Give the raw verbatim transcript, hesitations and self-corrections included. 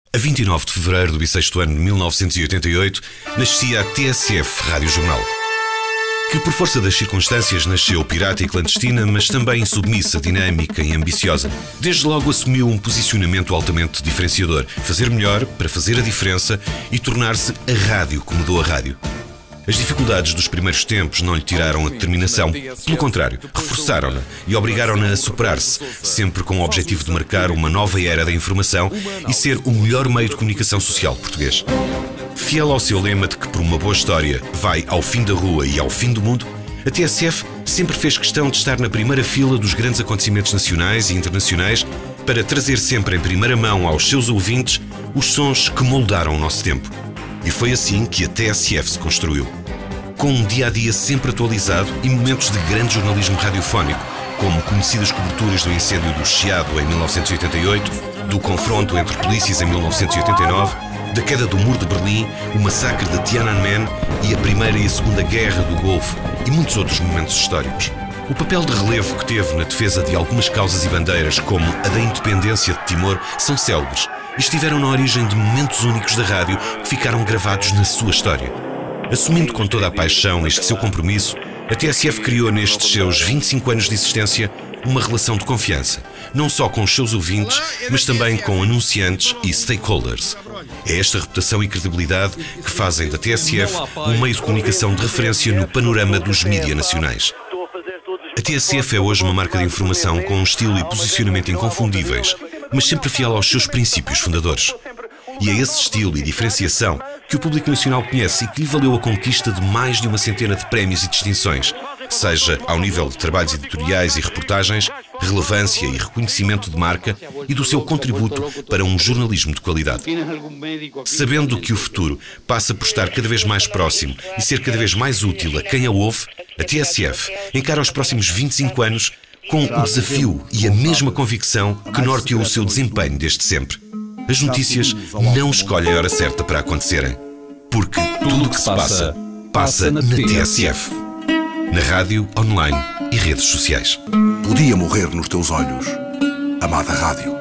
A vinte e nove de fevereiro do bissexto ano de mil novecentos e oitenta e oito, nascia a T S F Rádio Jornal, que por força das circunstâncias nasceu pirata e clandestina, mas também submissa, dinâmica e ambiciosa. Desde logo assumiu um posicionamento altamente diferenciador: fazer melhor para fazer a diferença e tornar-se a rádio que mudou a rádio. As dificuldades dos primeiros tempos não lhe tiraram a determinação, pelo contrário, reforçaram-na e obrigaram-na a superar-se, sempre com o objetivo de marcar uma nova era da informação e ser o melhor meio de comunicação social português. Fiel ao seu lema de que por uma boa história vai ao fim da rua e ao fim do mundo, a T S F sempre fez questão de estar na primeira fila dos grandes acontecimentos nacionais e internacionais para trazer sempre em primeira mão aos seus ouvintes os sons que moldaram o nosso tempo. E foi assim que a T S F se construiu. Com um dia-a-dia sempre atualizado e momentos de grande jornalismo radiofónico, como conhecidas coberturas do incêndio do Chiado em mil novecentos e oitenta e oito, do confronto entre polícias em mil novecentos e oitenta e nove, da queda do Muro de Berlim, o massacre de Tiananmen e a Primeira e a Segunda Guerra do Golfo e muitos outros momentos históricos. O papel de relevo que teve na defesa de algumas causas e bandeiras, como a da independência de Timor, são célebres e estiveram na origem de momentos únicos da rádio que ficaram gravados na sua história. Assumindo com toda a paixão este seu compromisso, a T S F criou nestes seus vinte e cinco anos de existência uma relação de confiança, não só com os seus ouvintes, mas também com anunciantes e stakeholders. É esta reputação e credibilidade que fazem da T S F um meio de comunicação de referência no panorama dos mídias nacionais. A T S F é hoje uma marca de informação com um estilo e posicionamento inconfundíveis, mas sempre fiel aos seus princípios fundadores. E é esse estilo e diferenciação que o público nacional conhece e que lhe valeu a conquista de mais de uma centena de prémios e distinções, seja ao nível de trabalhos editoriais e reportagens, relevância e reconhecimento de marca e do seu contributo para um jornalismo de qualidade. Sabendo que o futuro passa por estar cada vez mais próximo e ser cada vez mais útil a quem a ouve, a T S F encara os próximos vinte e cinco anos com o desafio e a mesma convicção que norteou o seu desempenho desde sempre. As notícias não escolhem a hora certa para acontecerem, porque tudo o que se passa, passa na T S F. Na rádio, online e redes sociais. Podia morrer nos teus olhos, amada rádio.